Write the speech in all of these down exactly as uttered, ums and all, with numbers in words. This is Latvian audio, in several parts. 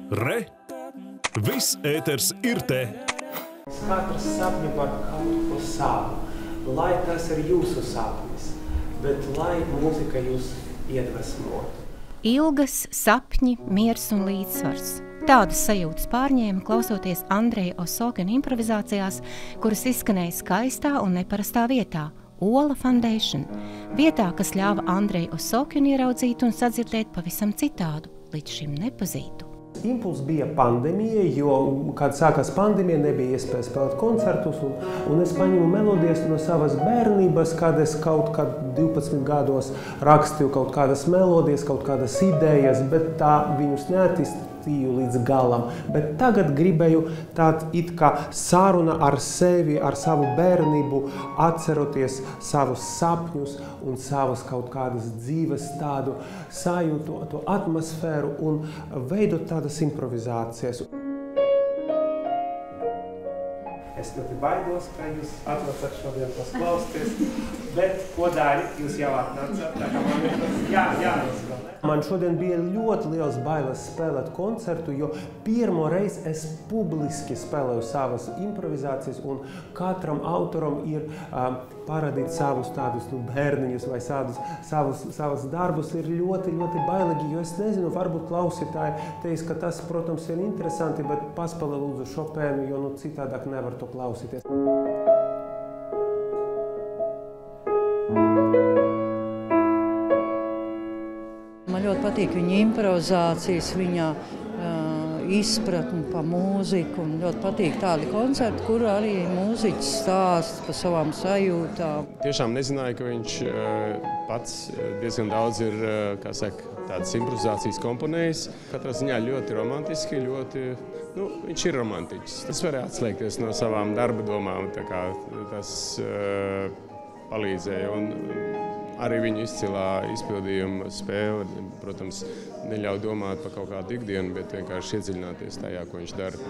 Re! Viss ēters ir te! Katrs sapņo par kaut ko savu, lai tas ir jūsu sapnis, bet lai mūzika jūs iedvesmotu. Ilgas, sapņi, miers un līdzsvars. Tādas sajūtas pārņēma klausoties Andreja Osokina improvizācijās, kuras izskanēja skaistā un neparastā vietā – Ola Foundation, vietā, kas ļāva Andreju Osokinu ieraudzīt un sadzirdēt pavisam citādu, līdz šim nepazītu. Impulss bija pandēmija, jo, kad sākās pandēmija, nebija iespēja spēlēt koncertus, un, un es paņēmu melodijas no savas bērnības, kad es kaut kad divpadsmit gados rakstīju kaut kādas melodijas, kaut kādas idejas, bet tā viņus neattīstīju līdz galam. Bet tagad gribēju tādu it kā saruna ar sevi, ar savu bērnību, atceroties savus sapņus un savas kaut kādas dzīves tādu sajūtu, to atmosfēru un veidot tādas improvizācijas. Es ļoti baidos, ka jūs atnācat šodien tos klausties, bet ko dāļi jūs jau atnācat, tā kā man ir tas jā, jānospēlē. Man šodien bija ļoti liels bailes spēlēt koncertu, jo pirmo reizi es publiski spēlēju savas improvizācijas, un katram autoram ir um, parādīt savus tādus nu, bērniņus vai savus, savus, savus darbus ir ļoti, ļoti bailīgi, jo es nezinu, varbūt klausītāji teiks, ka tas, protams, ir interesanti, bet paspēlē lūdzu Šopēnu, jo nu, citādāk nevar to klausīties. Man ļoti patīk viņa improvizācijas, viņa uh, izpratni pa mūziku, un ļoti patīk tādi koncerti, kur arī mūziķis stāsta par savām sajūtām. Tiešām nezināju, ka viņš uh, pats diezgan daudz ir, uh, kā saka, tādas improvizācijas komponējis. Katrā ziņā ļoti romantiski, ļoti, nu, viņš ir romantiķis. Tas var atslēgties no savām darba domām, tā kā tas uh, palīdzēja. Un, Arī viņa izcilā izpildījuma spēle, protams, neļauj domāt par kaut kādu ikdienu, bet vienkārši iedziļināties tajā, ko viņš dara.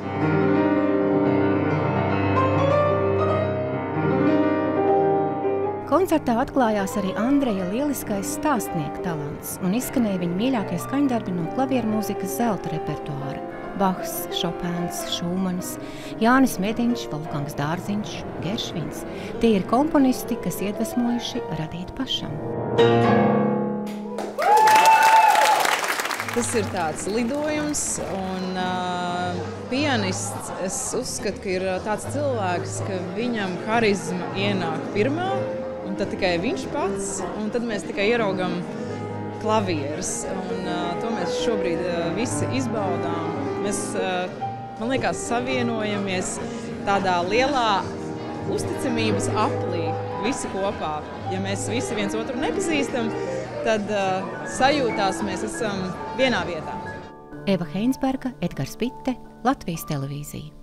Koncertā atklājās arī Andreja lieliskais stāstnieka talants un izskanēja viņa mīļākie skaņdarbi no klavieru mūzikas zelta repertuāra. Bachs, Šopēns, Šūmanis, Jānis Mediņš, Wolfgangs Dārziņš, Geršvins. Tie ir komponisti, kas iedvesmojuši radīt pašam. Tas ir tāds lidojums, un uh, pianists, es uzskatu, ka ir tāds cilvēks, ka viņam harizma ienāk pirmā, un tad tikai viņš pats, un tad mēs tikai ieraugam klavierus, un uh, to mēs šobrīd uh, visi izbaudām. Mēs, man liekas, savienojamies tādā lielā uzticamības aplī visi kopā. Ja mēs visi viens otru nepazīstam, tad uh, sajūtās mēs esam vienā vietā. Eva Heinsberga, Edgars Bitte, Latvijas televīzija.